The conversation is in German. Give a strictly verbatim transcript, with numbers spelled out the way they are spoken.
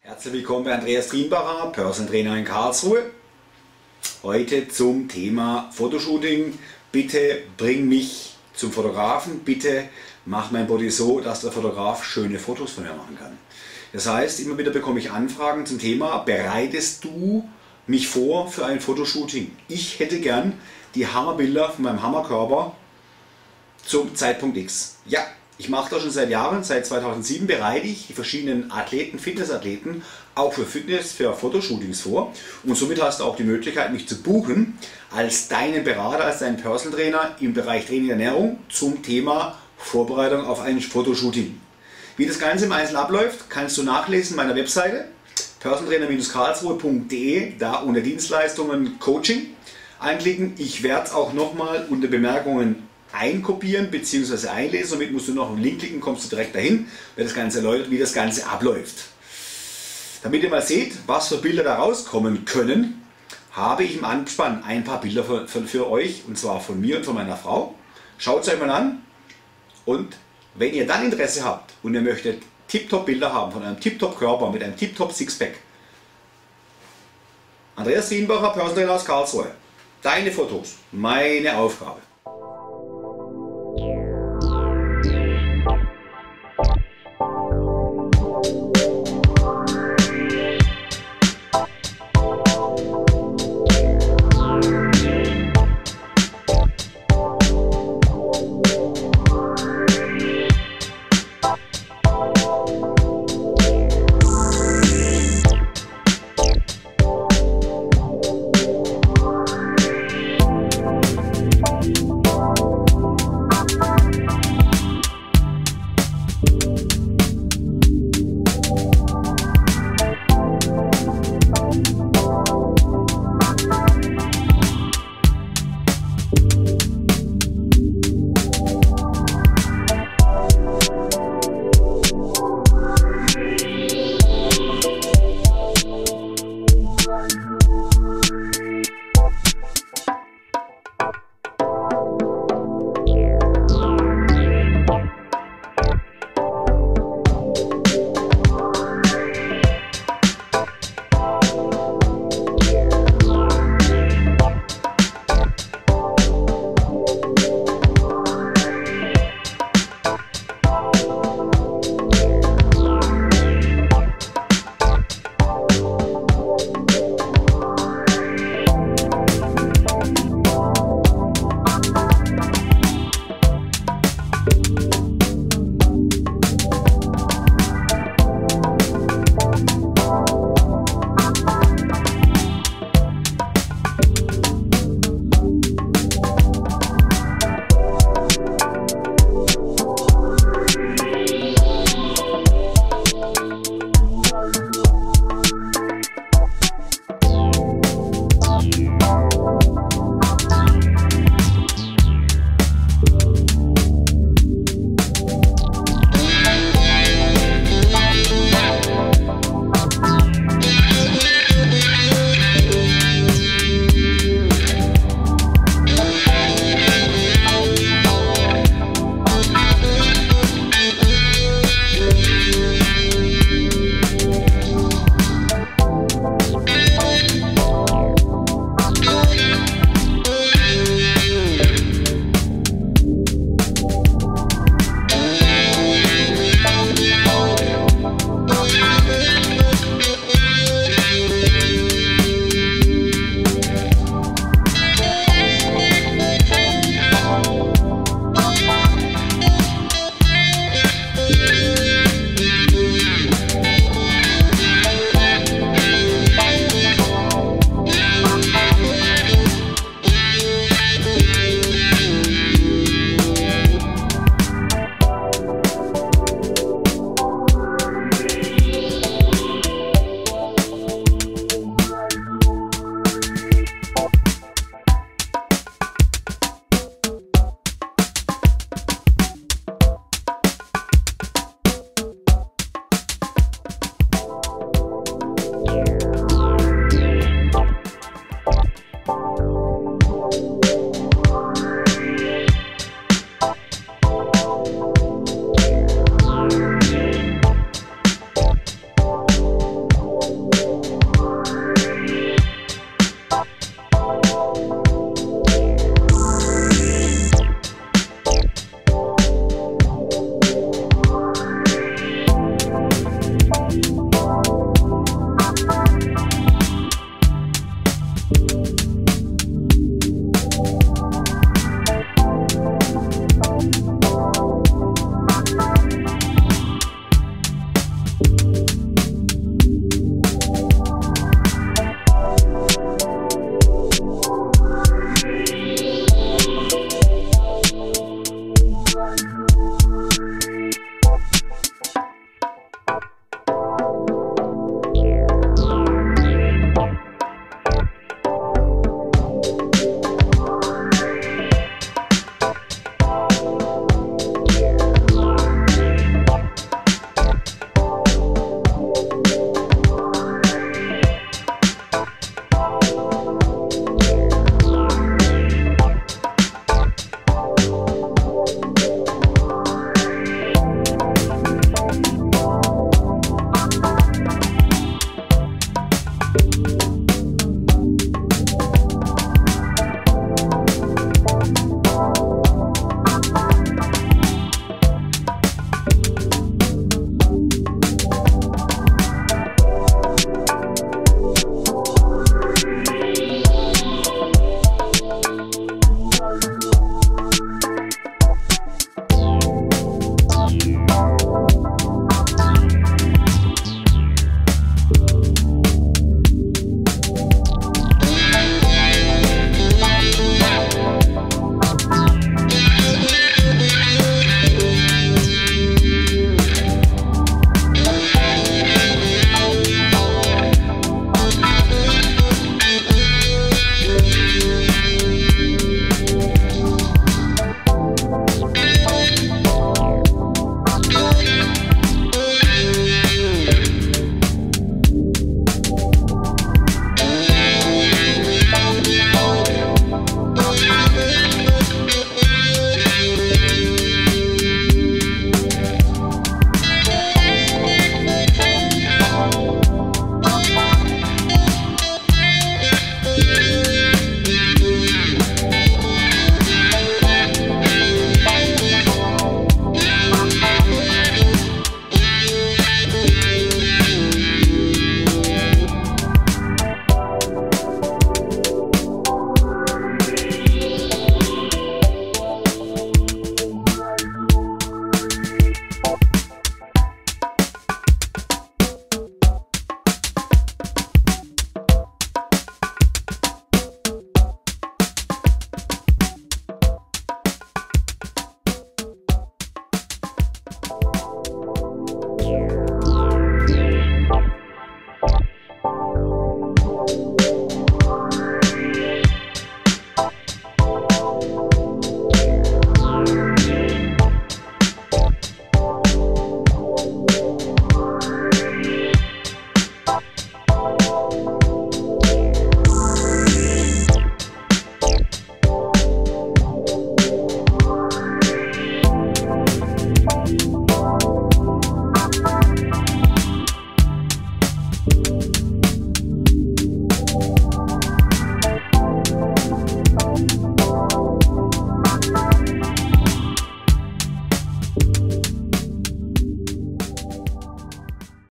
Herzlich willkommen bei Andreas Trienbacher, Personal Trainer in Karlsruhe. Heute zum Thema Fotoshooting. Bitte bring mich zum Fotografen, bitte mach mein Body so, dass der Fotograf schöne Fotos von mir machen kann. Das heißt, immer wieder bekomme ich Anfragen zum Thema, bereitest du mich vor für ein Fotoshooting? Ich hätte gern die Hammerbilder von meinem Hammerkörper zum Zeitpunkt X. Ja, ich mache das schon seit Jahren, seit zweitausendsieben bereite ich die verschiedenen Athleten, Fitnessathleten auch für Fitness, für Fotoshootings vor und somit hast du auch die Möglichkeit, mich zu buchen als deinen Berater, als deinen Personal Trainer im Bereich Training und Ernährung zum Thema Vorbereitung auf ein Fotoshooting. Wie das Ganze im Einzelnen abläuft, kannst du nachlesen auf meiner Webseite personaltrainer karlsruhe punkt de, da unter Dienstleistungen Coaching anklicken. Ich werde es auch nochmal unter Bemerkungen einkopieren bzw. einlesen, somit musst du noch einen Link klicken, kommst du direkt dahin, wer das Ganze erläutert, wie das Ganze abläuft. Damit ihr mal seht, was für Bilder da rauskommen können, habe ich im Anspann ein paar Bilder für, für, für euch, und zwar von mir und von meiner Frau. Schaut es euch mal an und wenn ihr dann Interesse habt und ihr möchtet Tip-Top Bilder haben von einem Tip-Top Körper mit einem Tip-Top Sixpack, Andreas Trienbacher, Personal Trainer aus Karlsruhe. Deine Fotos, meine Aufgabe.